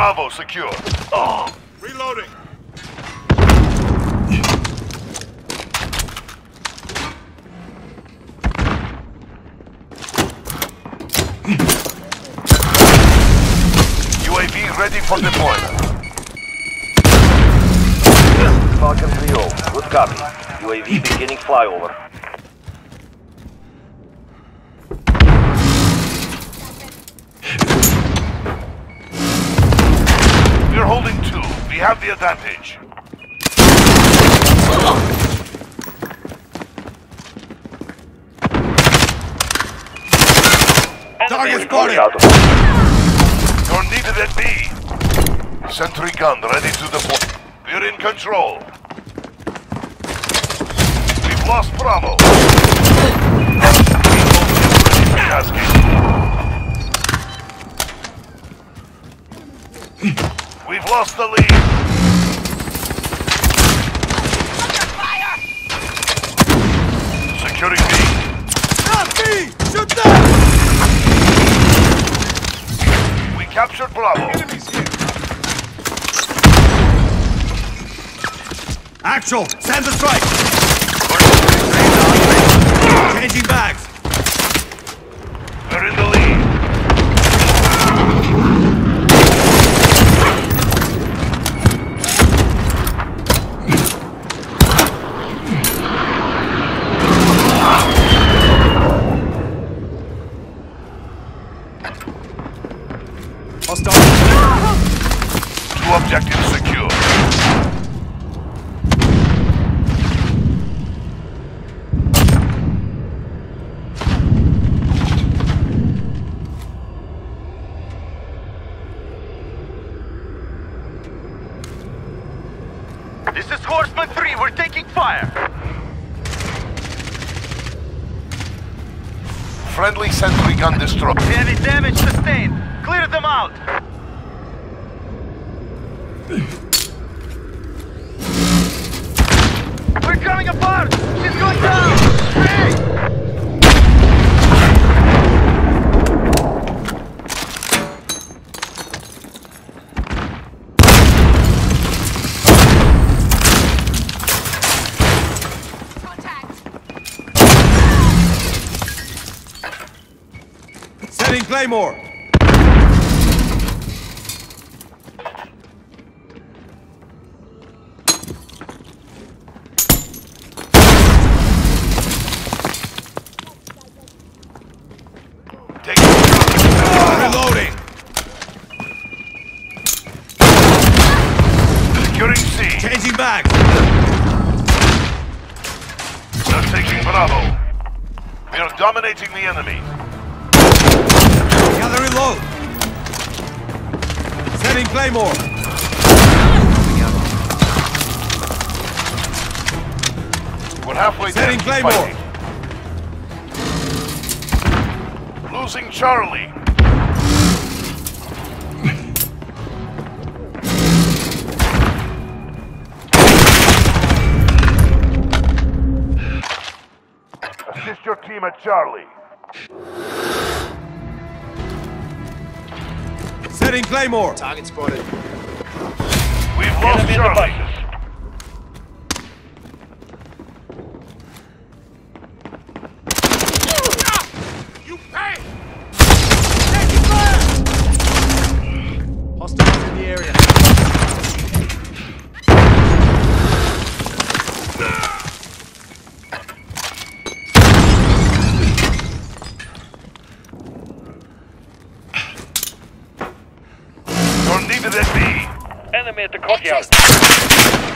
Bravo secure. Oh. Reloading. UAV ready for deployment. Falcon 3-0. Good copy. UAV beginning flyover. We're holding 2. We have the advantage. Target spotted. You're needed at B. Sentry gun ready to deploy. We're in control. We've lost Bravo. We've lost the lead. Securing B. Not me! Shoot them! We captured Bravo. Enemies here. Actual, send the strike. Changing bags. We're in the lead. Hostile. 2 objectives secure. This is Horseman 3, we're taking fire! Friendly sentry gun destroyed. Heavy damage sustained! Clear them out! We're coming apart! She's going down! Hey! Setting Claymore. Take it. Reloading. Securing C. Changing bags. They're taking Bravo. We are dominating the enemy. Gather reload. Setting Claymore. We're halfway there. Setting Keep Claymore. fighting. Losing Charlie. Assist your team at Charlie. Setting Claymore. Target spotted. We've lost Charlie. You pay! Taking fire! Hostiles in the area. You're needed at B. Enemy at the courtyard.